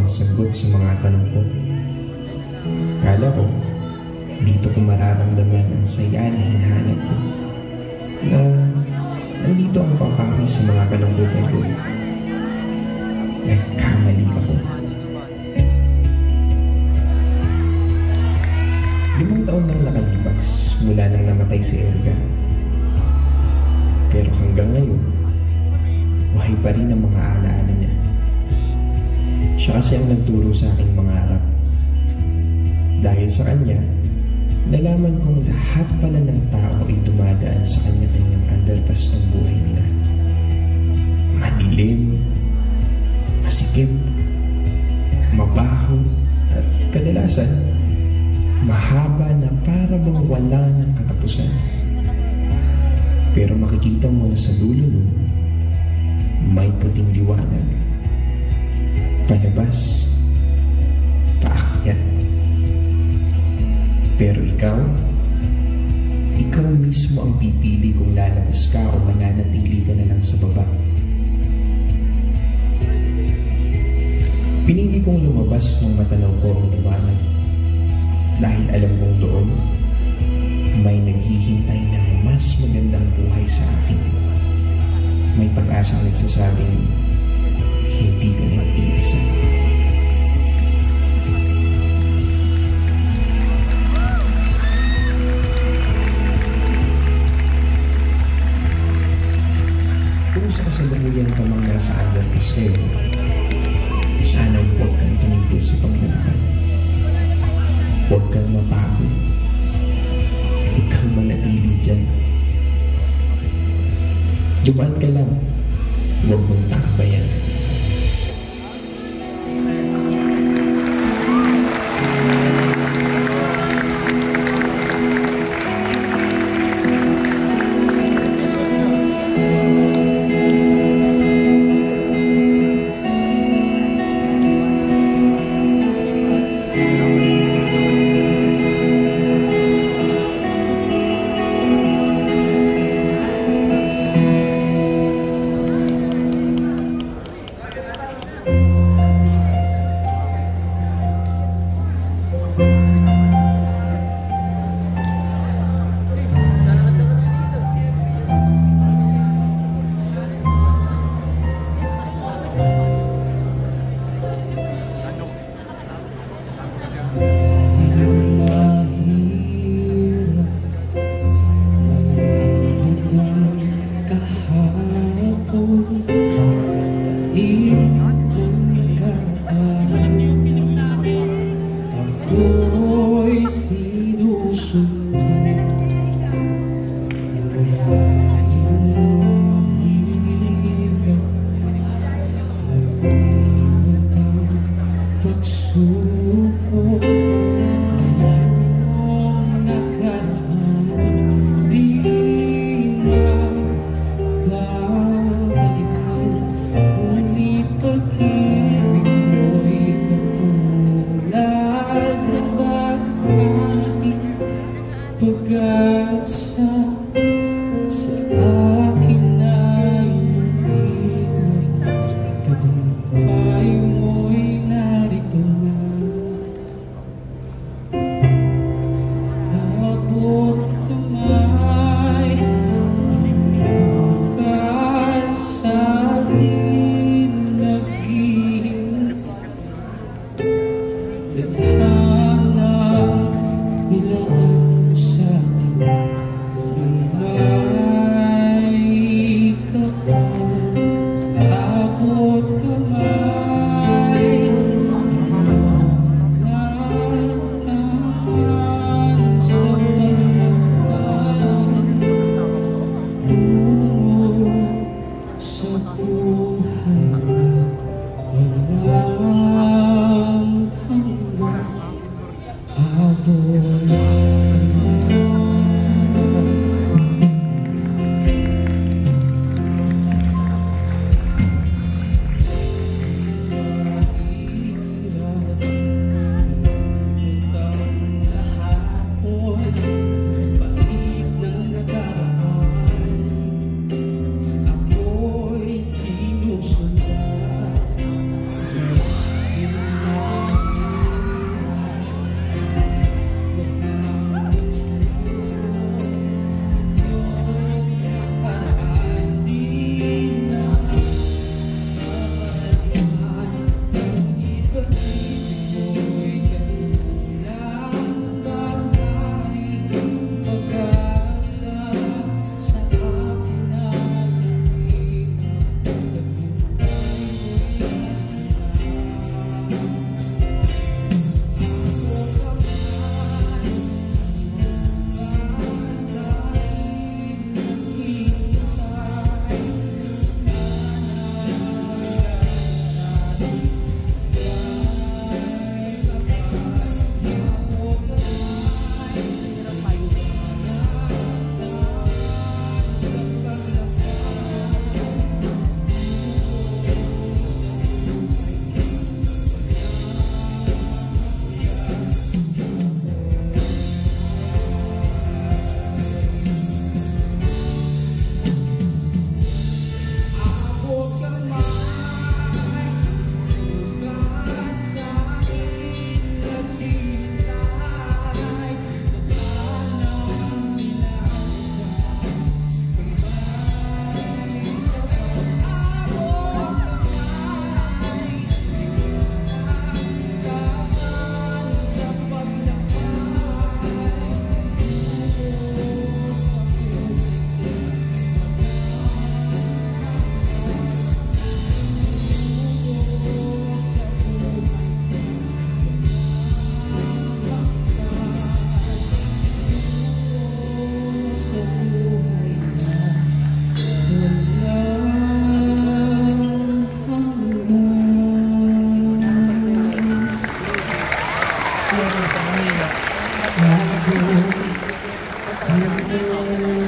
sagot sa mga tanong ko. Kala ko, dito ko mararamdaman ang saya na hinahanap ko. Na nandito ang papawi sa mga kalungkutan ko. Nagkamali ako. 5 taon nang nakalipas mula nang namatay si Erica. Pero hanggang ngayon, buhay pa rin ang mga alaala niya. Siya kasi ang nagturo sa aking mangarap. Dahil sa kanya, nalaman kong lahat pala ng tao ay dumadaan sa kanya-kanyang underpass ng buhay nila. Madilim, masikip, mabaho, at kadalasan, mahaba na para bang wala ng katapusan. Pero makikita mo na sa dulo nun, may puting liwanag. Palabas, paakyat. Pero ikaw mismo ang pipili kung lalabas ka o mananatili ka na lang sa baba. Pinili kong lumabas nang matanaw ko ang liwanag. Dahil alam kong doon, may naghihintay ng mas magandang buhay sa akin. May pag-asang nagsasabing, hindi ka nag-iisa. Kung sa kasalukuyan ka mang nasa underpass ngayon, sana huwag kang tumigil sa paglalakad. Huwag kang mapagod. Huwag kang manatili dyan. Dumaan ka lang. Huwag mong takbayan. meron sa kanila.